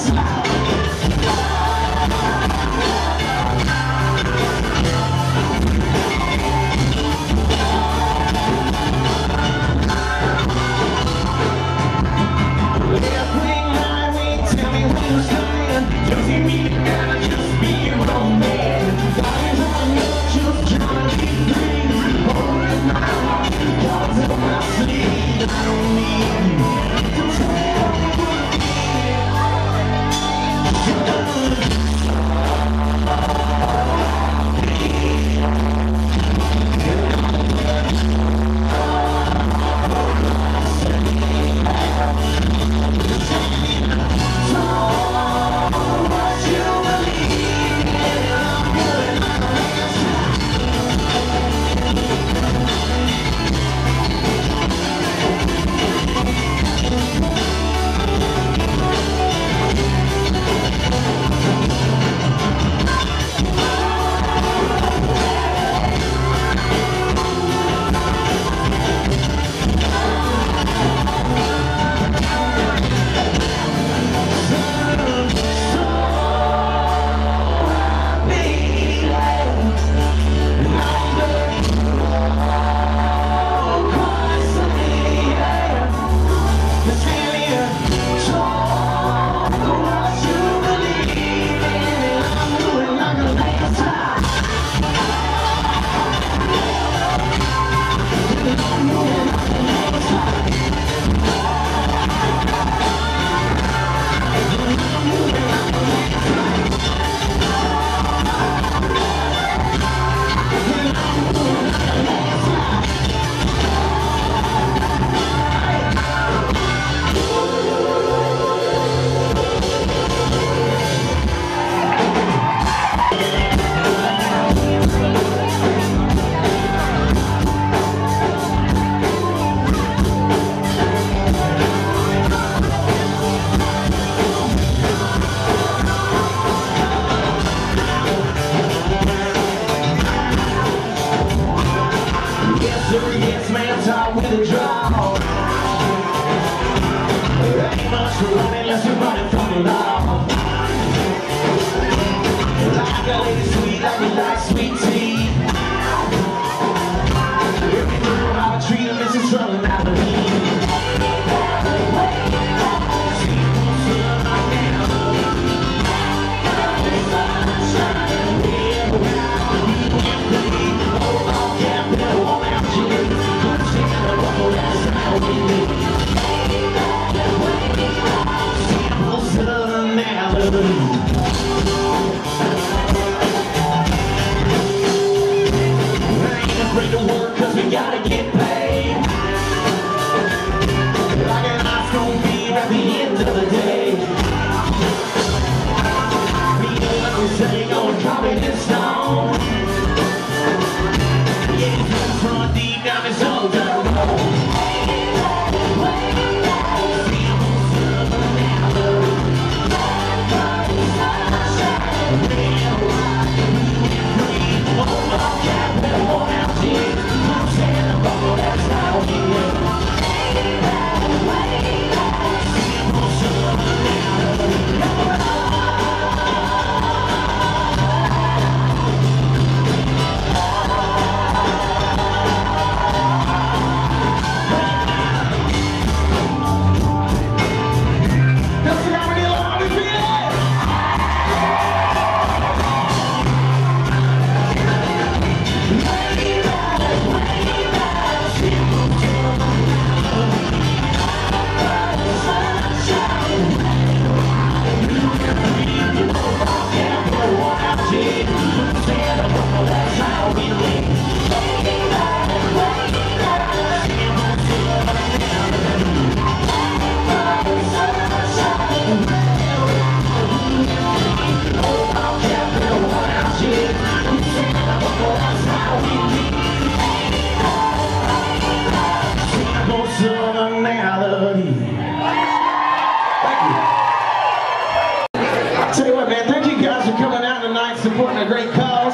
supporting a great cause.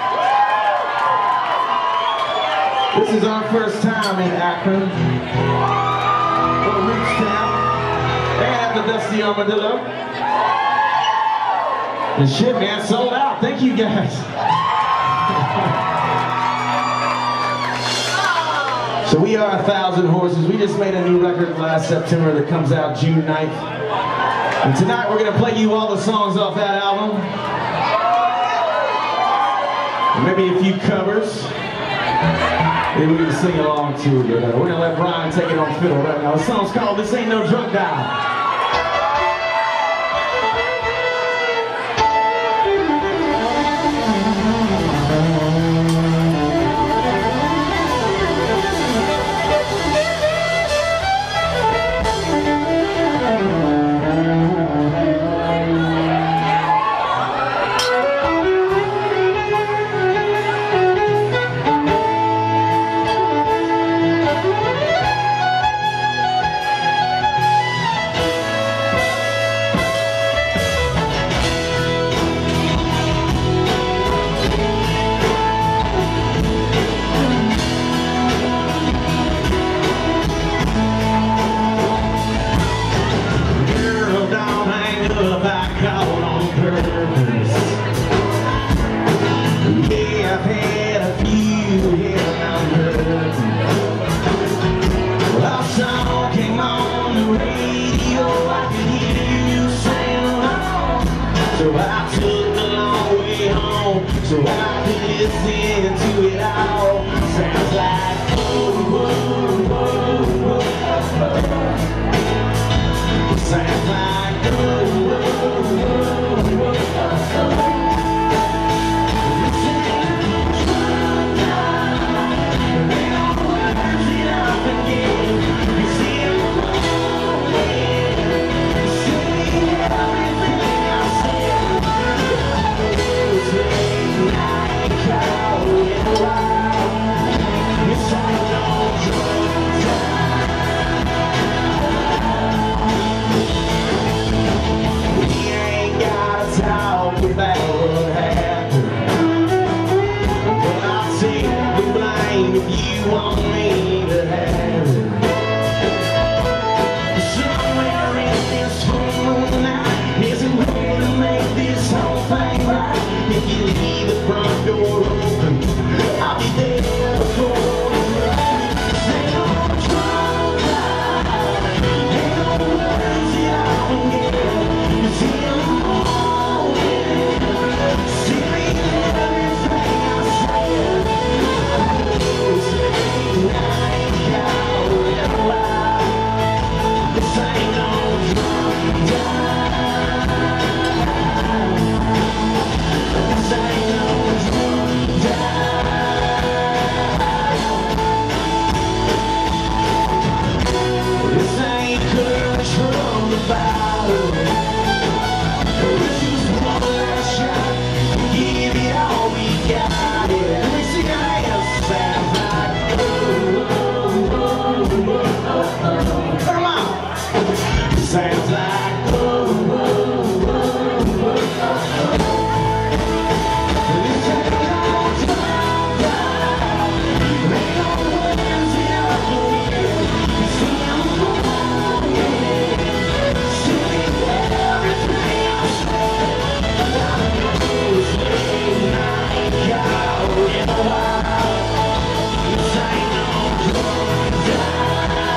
This is our first time in Akron, or Reachtown, and the Dusty Armadillo. The shit, man, sold out. Thank you, guys. So we are 1,000 Horses. We just made a new record last September that comes out June 9th. And tonight we're going to play you all the songs off that album. And maybe a few covers. Maybe we can sing along too. But we're going to let Brian take it on fiddle right now. The song's called This Ain't No Drunk Dial. So I took the long way home, so I could listen to it all. Sounds like whoa, whoa, whoa, whoa. Sounds like whoa, whoa, whoa, whoa. If you want me to have it, somewhere in this whole night there's a way to make this whole thing right. If you leave the front door open, I'll be there before you ride. Ain't no drunk dial, ain't no words that I can get. It's in the morning, silly everything I said. Sounds like whoa, whoa, whoa, whoa. This ain't no drunk dial, ain't no words that I can hear. You see I'm falling, seeing everything I said. I know it's late night, out in the wild. This ain't no drunk dial.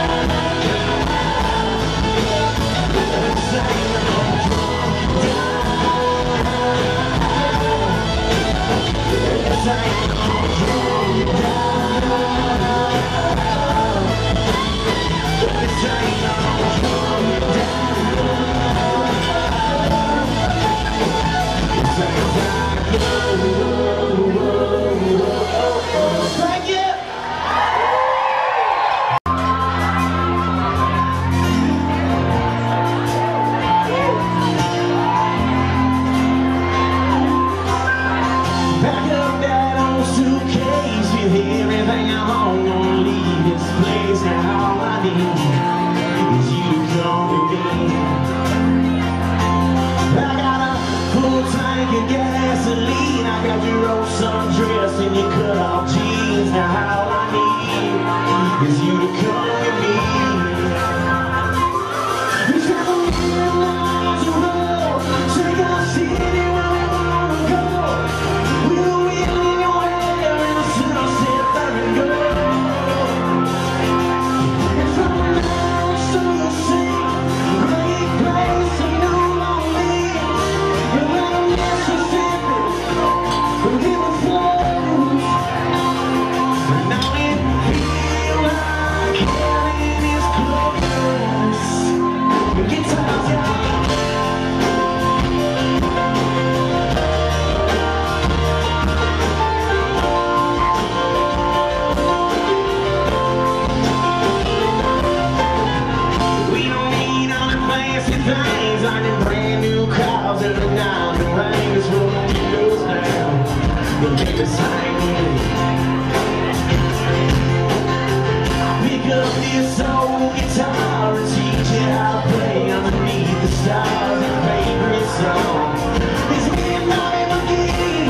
Everything I'm on, gonna leave this place. Now all I need is you to come with me. I got a full tank of gasoline, I got your old sundress and your cut-off jeans. Now all I need is you to come with me. We travel miles of road, take our city where we beside me. Pick up this old guitar and teach you how to play underneath the stars. Your favorite song is Midnight Again.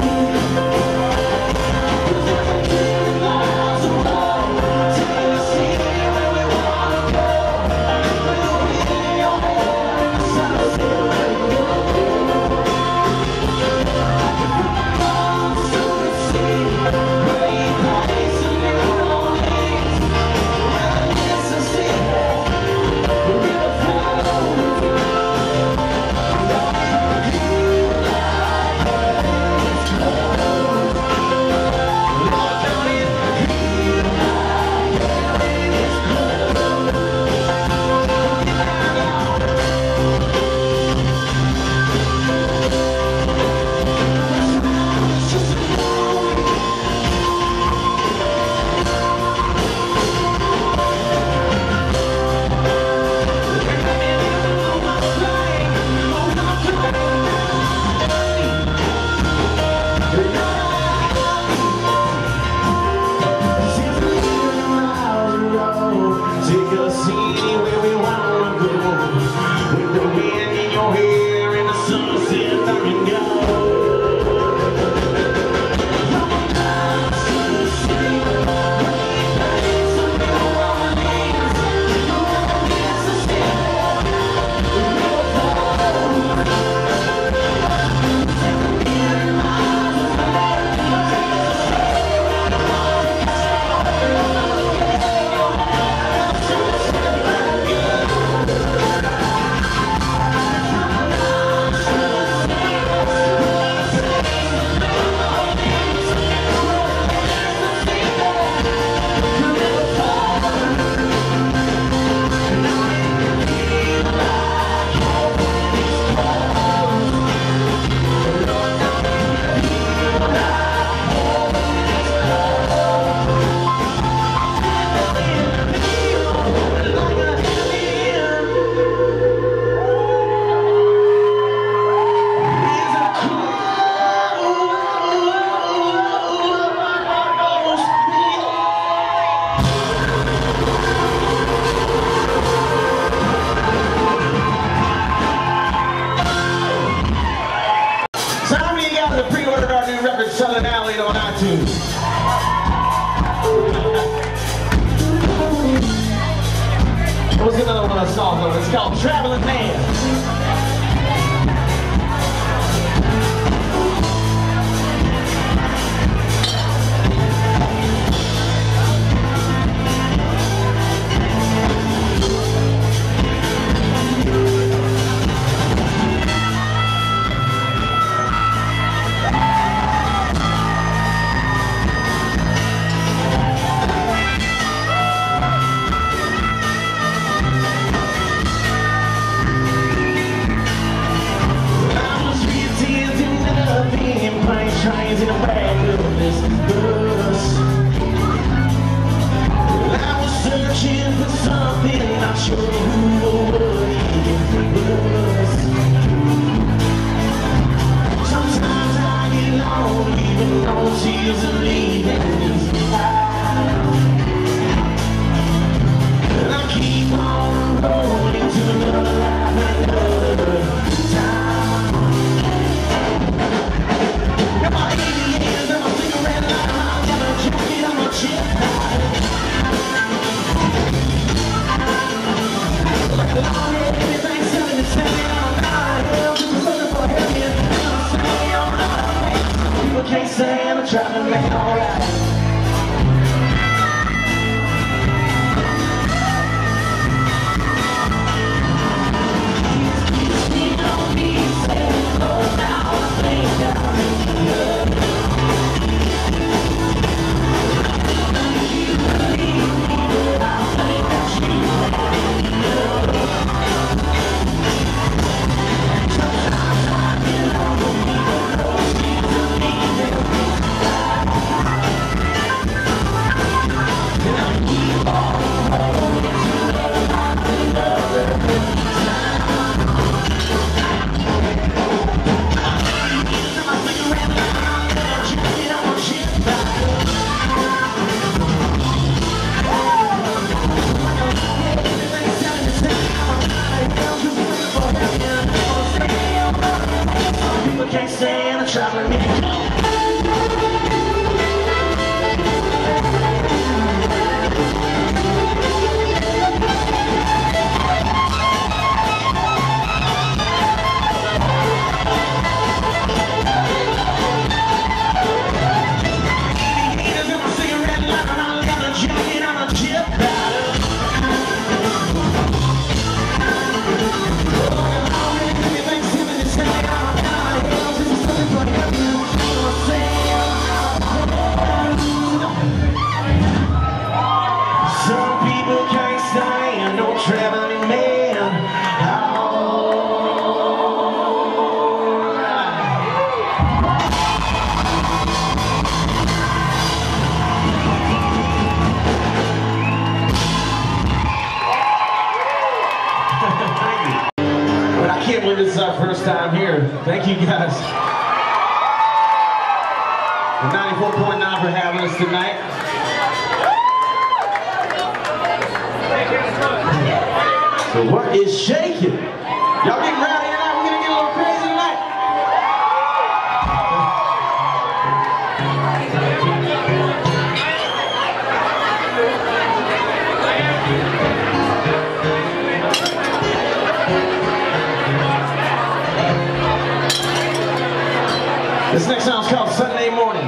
'Cause there's a million miles of road to the city where we wanna go. With the wind in your hair and the sunset where you go. Southern Alley on iTunes. What was another one I saw though? It's called Traveling Man. Trains in the back of this bus. I was searching for something, not sure who or what it was. Sometimes I get lonely, even though tears are leaving these eyes. And I keep on rolling to another life, another time. My ADAs and my cigarette lighter, my yellow jacket on my chest. Like a long head, everything's selling the same. I'm not hell, just looking for heaven. And I'm saying I'm not. People can't say I'm a traveling man, alright. people can't stand the chocolate milk. Traveling man, thank you. But I can't believe this is our first time here. Thank you guys. 94.9 for having us tonight. So what is shaking? Y'all getting rowdy tonight? We're gonna get a little crazy tonight. This next song's called Sunday Morning.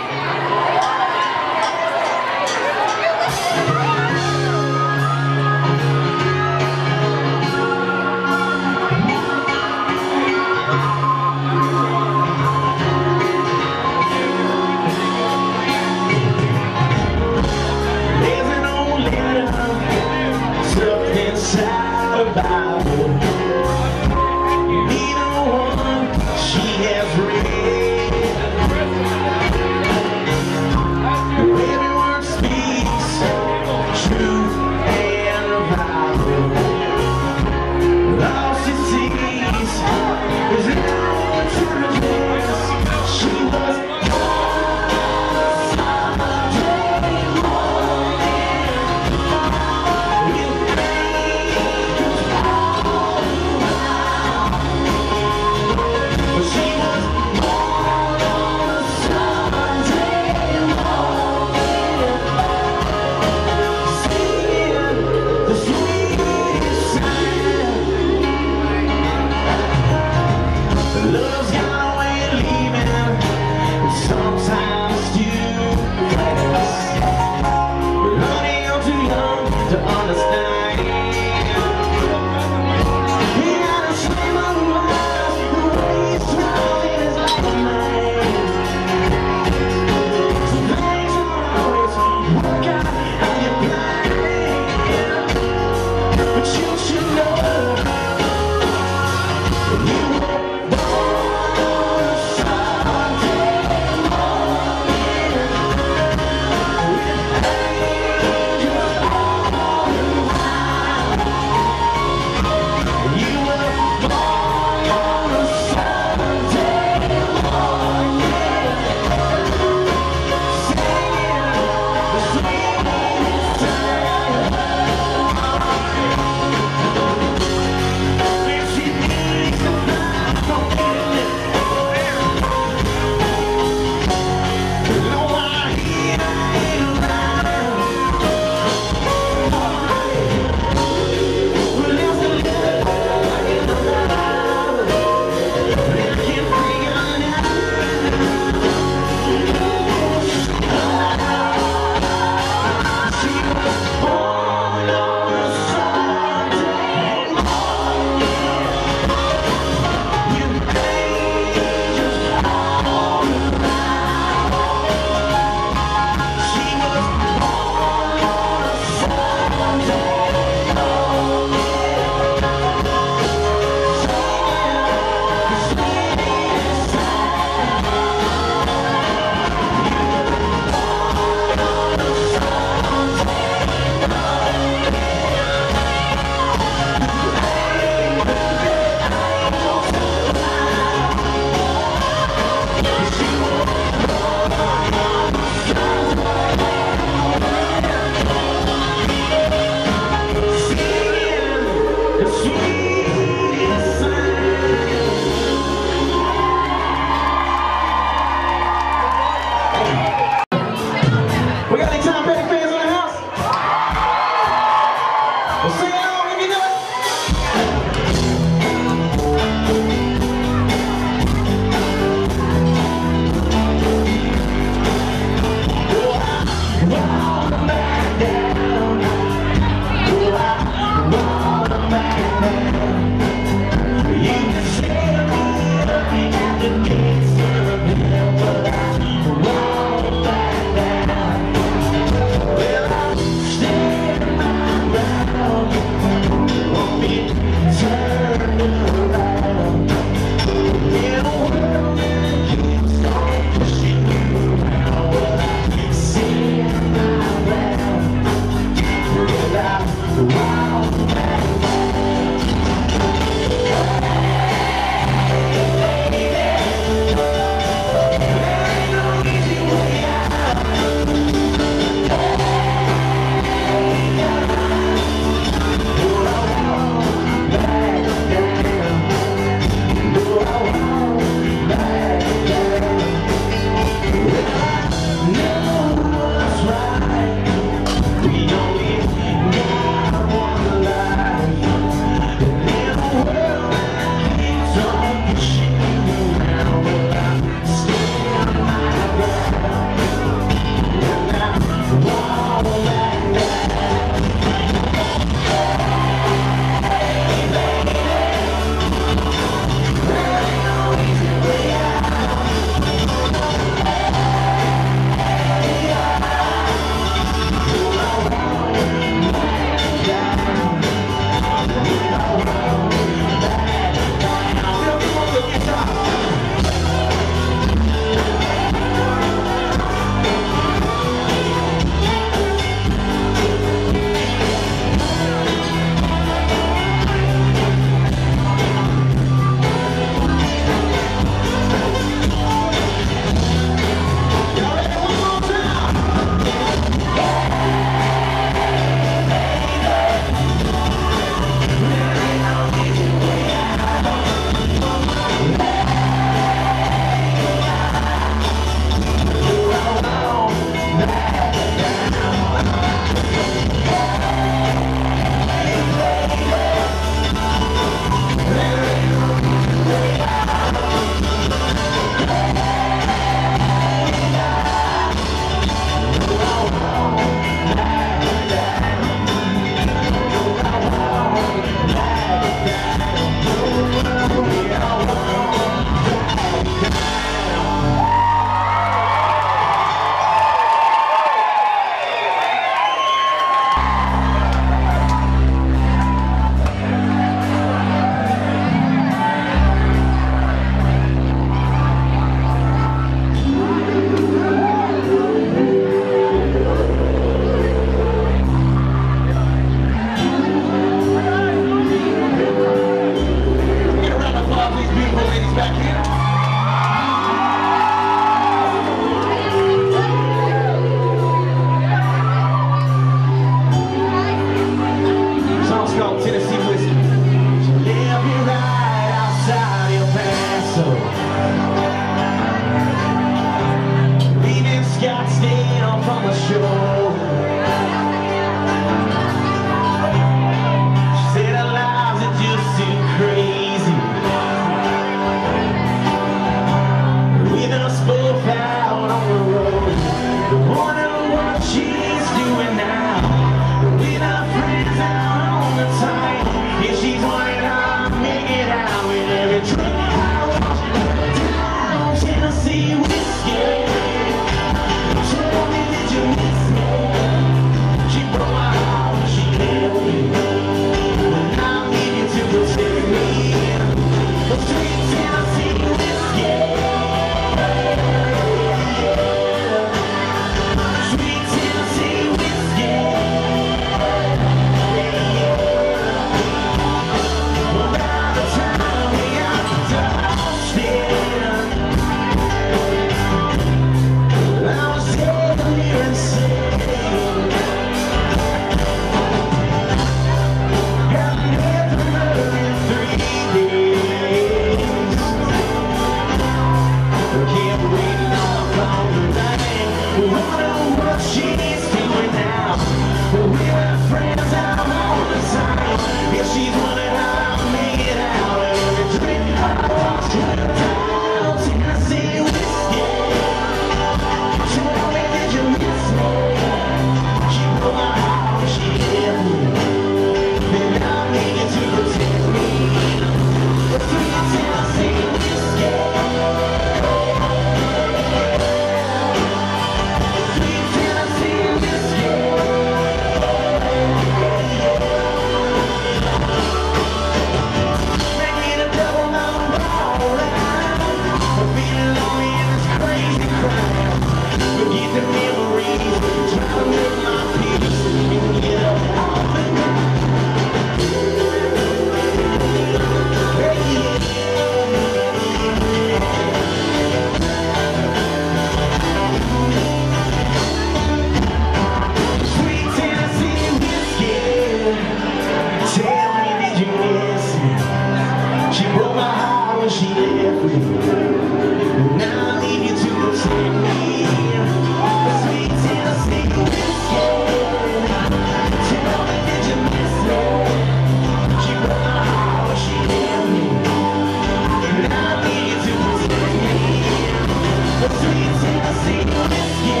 Now I need you to protect me. Sweet Tennessee whiskey. Tell me, did you miss me? She broke my heart when she hit me. Now I need you to protect me. Sweet Tennessee whiskey.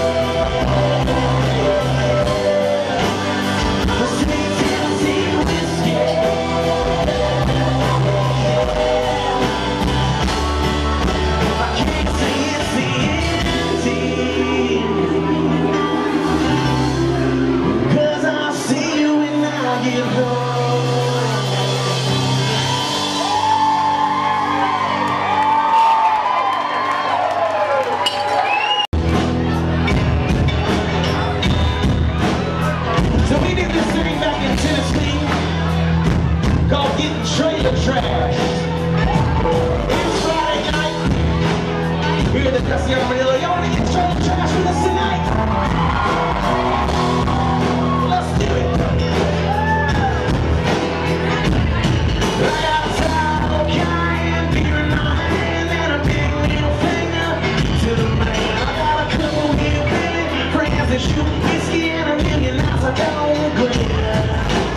Sweet Tennessee whiskey. So we did this thing back in Tennessee called Getting Trailer Trash. It's Friday night here at the Dusty Armadillo. Y'all want to get trailer trash with us tonight? Let's do it. I got a towel, cayenne, beer in my hand, and a big middle finger to the man. I got a couple hillbilly friends that shoot whiskey and a million nights I don't regret.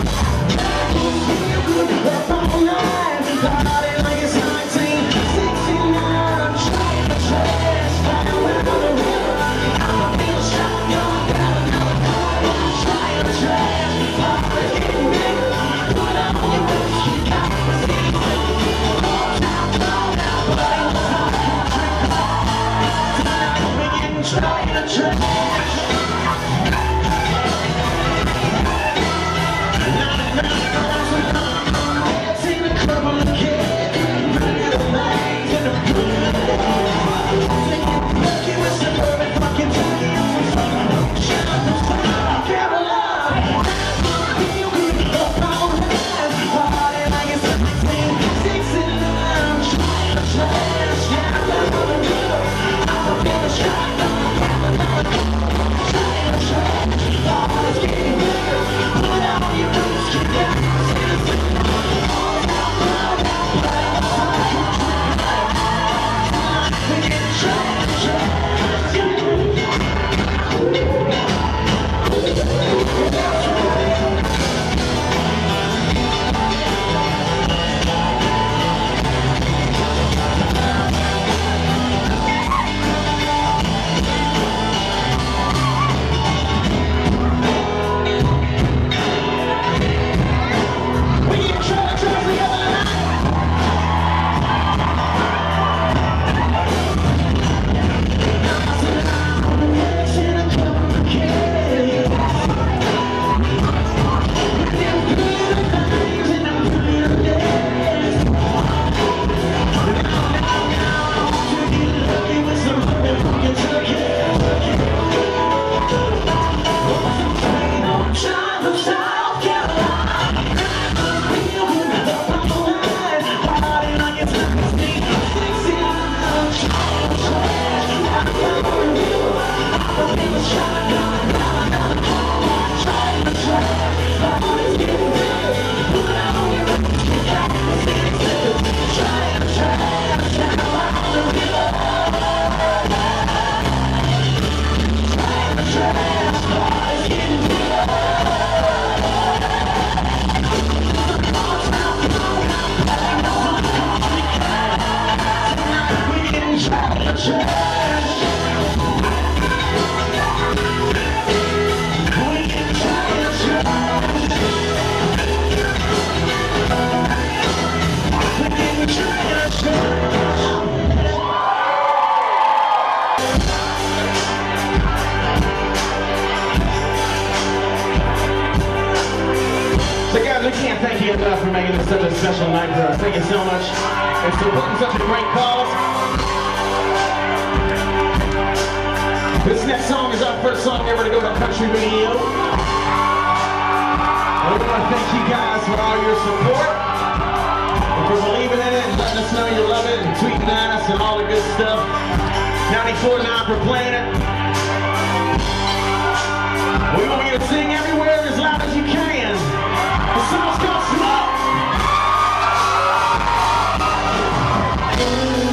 Feel good up all night, party like it's 1969. I'm trying to trash down the river. I'm a real shotgun, got another car. I'm trying to trash, party's getting bigger. Put on your whiskey, got the season. All time, but I was on a country car. Tonight we're getting trailer trash. We can't thank you enough for making this such a special night for us. Thank you so much. And for putting such a great cause. This next song is our first song ever to go to country radio. And we want to thank you guys for all your support. And for believing in it and letting us know you love it and tweeting at us and all the good stuff. 94.9 for playing it. We want you to sing everywhere as loud as you can. The song's called Smoke.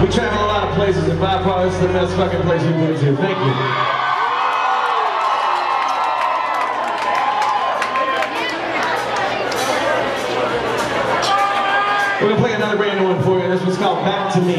We travel a lot of places, and by far, this is the best fucking place we've been to. Thank you. We're gonna play another brand new one for you. This one's called Back to Me.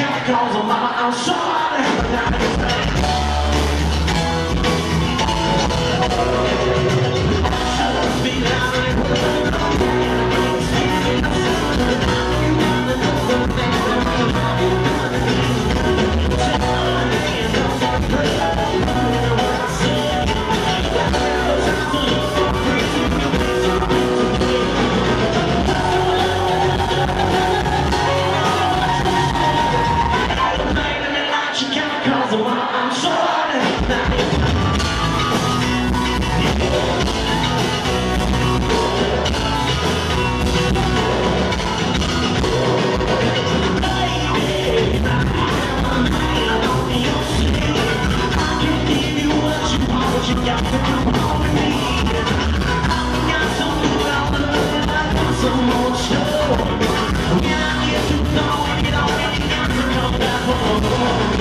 can't cause a mama, I'm sorry. So much love. Yeah, I get to know it, all it got to come back home.